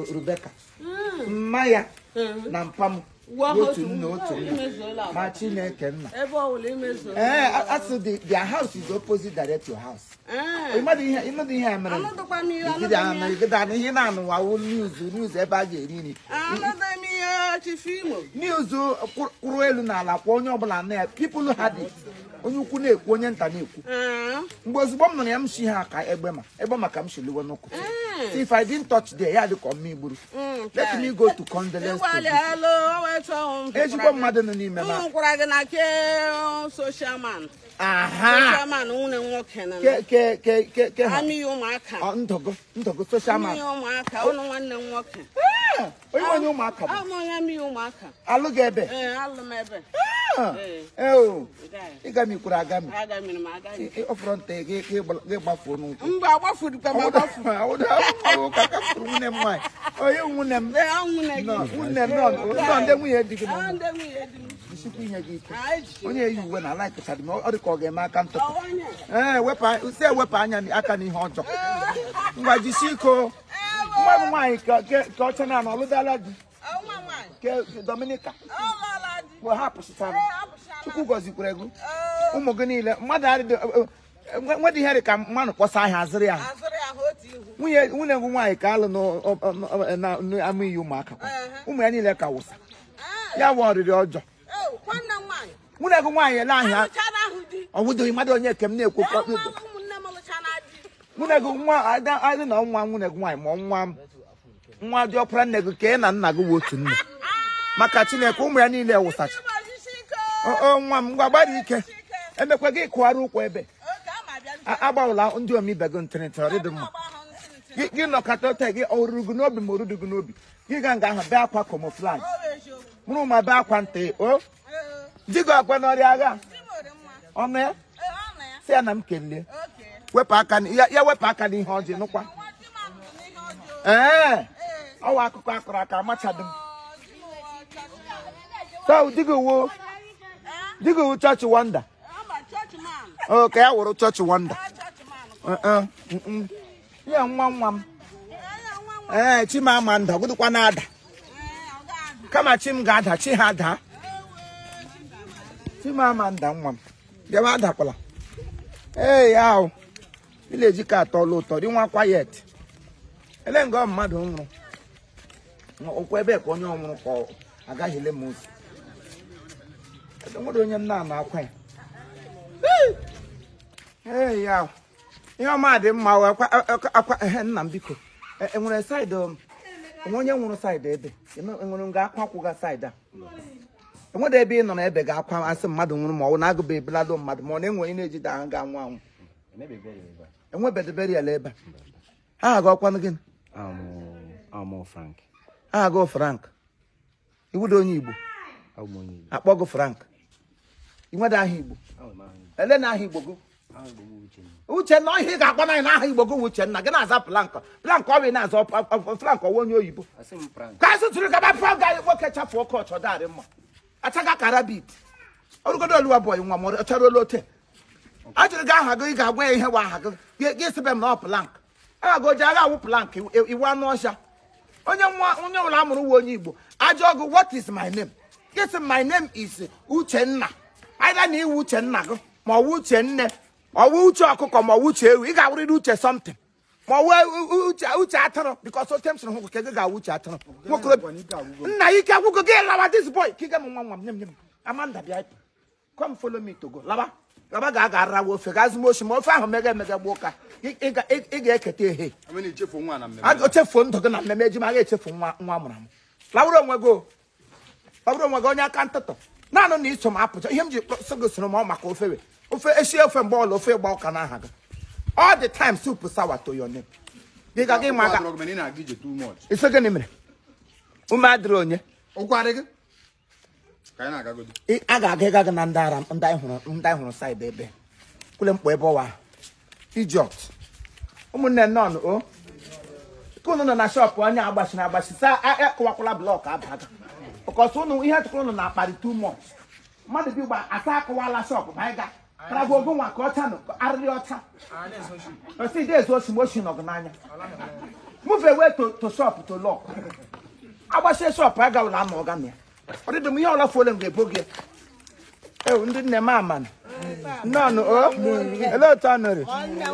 Rebecca. Maya na mpam. Go to no to Marchine Kenna. Their house is opposite direct to your house. You know the news about news people had it. Onye kwune onye nta na-ekwu mgbe m nọ ya m shi ha ka egbema ka m shili wonoko if I didn't touch there ya dị ko me gburu let me go to condolence ejigbo mmadụ nọ n'ime ma nkwara gị na ke social man social man nwune nwoke na ke ami ụmụaka ntogo social man ụmụaka ụnụ nwanne nwoke onye ụmụaka onye ami ụmụaka alụ gị ebe alụ m ebe Igami kuragami. Agami na agami. Ofronte ge gbafo nu. Mba gbafo di ka ma gbafo. Awo kaka furu mai. Oyo ngunem. Ngunem no ndemu ye digi no. Ndemu ye digi. Bisiku nya gi. Onye yi we na like tadi me o de ko ge ma kan to. Wepa anya ni aka ni hojo. Ngwa jisiko. Mwa mai ka chana no ludala di. Ke Dominica. What happens to time? Who goes you prego? Umoganile, mother, what the heck, man, was I has there? We never why Carlo I mean you, Mark. Many like us. Ya wanted your job. Oh, one never why a line. Or would you mother yet come near cook up? I don't know one your plan never can and nago wood to me. Makachine kumrani le wasach. Mwam ngwabari ke. Ebe kwege kwaru kwebe. Abawla ndu ami begon tenetore de mo. Gi no katote gi orugunobi morudugunobi. Gi ganga ha ba akwa camouflage. Munu ma ba akwa nte o. Digo akwa no ri aga. Ome? Se na mkele. Wepa aka ni ya wepa aka ni hoje no kwa. Awa akụkọ akọrọ aka machadum. So digo church wonder. Okay, I will church wonder. Yeah, one. Chimamanda, good one other. Come at Chim Gada, Chihada. Chimamanda, one. Yavadapola. Hey, ow. Village cat or loto, you want quiet. And then go mad home. No, Quebec on your call. I got him most. I don't want to now, quite. Hey, yeah. You're mad, my hen nambico. And when I side, when you want to side, you know, and when you got quack side. And what they be on a beg, I come as a mother more, and I go be blood on mad morning when you need down one. And what better bury a labor? I got one again. I'm more Frank. I go Frank. You would only Igbo. I go Frank. You want that Igbo? And then I Igbo. Uche no he got one and I Igbo go uche na gana za plank. Plank or in as Frank or one you Igbo. I say Frank. Guys to look at my guy work catch up for coach or that. I take a carabit. I'll go to a boy one more a charolote. I just got go got way here one. Get them no plank. I go jaga plank. You want no shot. On your lamu Igbo. I jog what is my name? Yes, my name is Uchenna. I don't need Uchenna. Ma Uchenne. Or Ucha come or Uche. We got rid Uche something. Ma Ucha because so tempts who can go Ucha. Now you can go get lava this boy. Kick him one. Amanda, come follow me to go. Lava. Lava Gaga will figure motion more far mega walker. I mean, chef for one. I got a phone to go and make my chef for one. Laura will go. Laura will go near Cantato. None needs some apple. Him so good no more Marco Ferry. Of a shelf and ball of fair ball can I have. All the time super sour to your name. They got game my I give you too much. It's a good name. Umadronia. Oh, what again? I got Gaganandara and die on side, baby. Couldn't wear boa. Idiot. Umun none, oh. Couldn't on a shop one year, but I equal block up. Because we had to clone on our party 2 months. Mother, you buy a sack while shop, my God. But I go one cotton, Ariota. I see there's what's motion of Nanya. Move away to shop to lock. I was a shop, I got a morgan. What did we all fall in the book? Oh, didn't the man? No, hello, Tanner.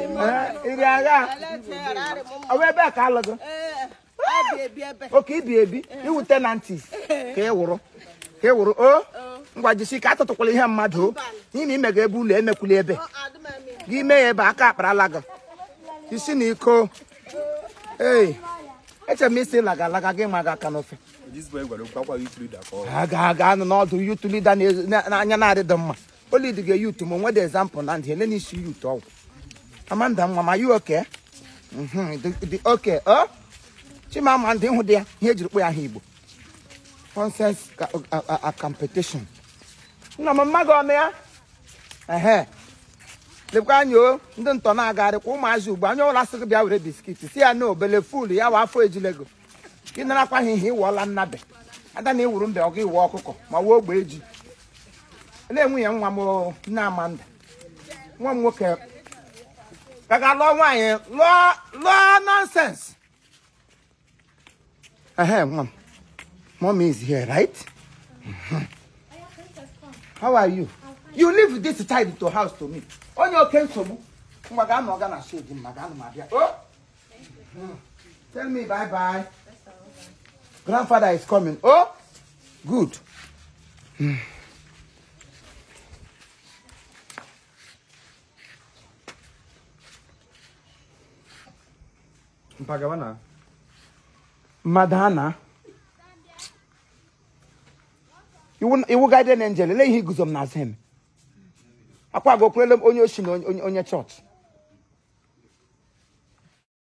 Away back, Alago. Okay, baby, you will tell aunties. Here, oh, what you see, cat to call him mad. He may make a bull and a culebe. Give me a back up, Alaga. You see, Nico. Hey, it's a missing like a game I got canoe. This way, what you to lead. I got not to you to lead them. Only to get you to one example and let me see you talk. Amanda, Mama, you okay? Okay, Chimam and then there, here we are Igbo. Nonsense a competition. No, Mamma gone there. The one you don't turn a guy, oh my zoo, but your last be our biscuit. See, I know, belly fool, you have for age lego. You know, I he wall and nabbe. And then he wouldn't be okay, walk, my work wage. And then we young one more Namand. One more care. I got long wine, law nonsense. I have one. Mommy is here, right? How are you? You leave this tied to house to me. On your cancel, Magana gonna show him, Magana. Oh, tell me bye bye. Grandfather is coming. Oh, good. Mpagawana. Madana. You will guide an angel. Let him go some Nazim. I go on your church.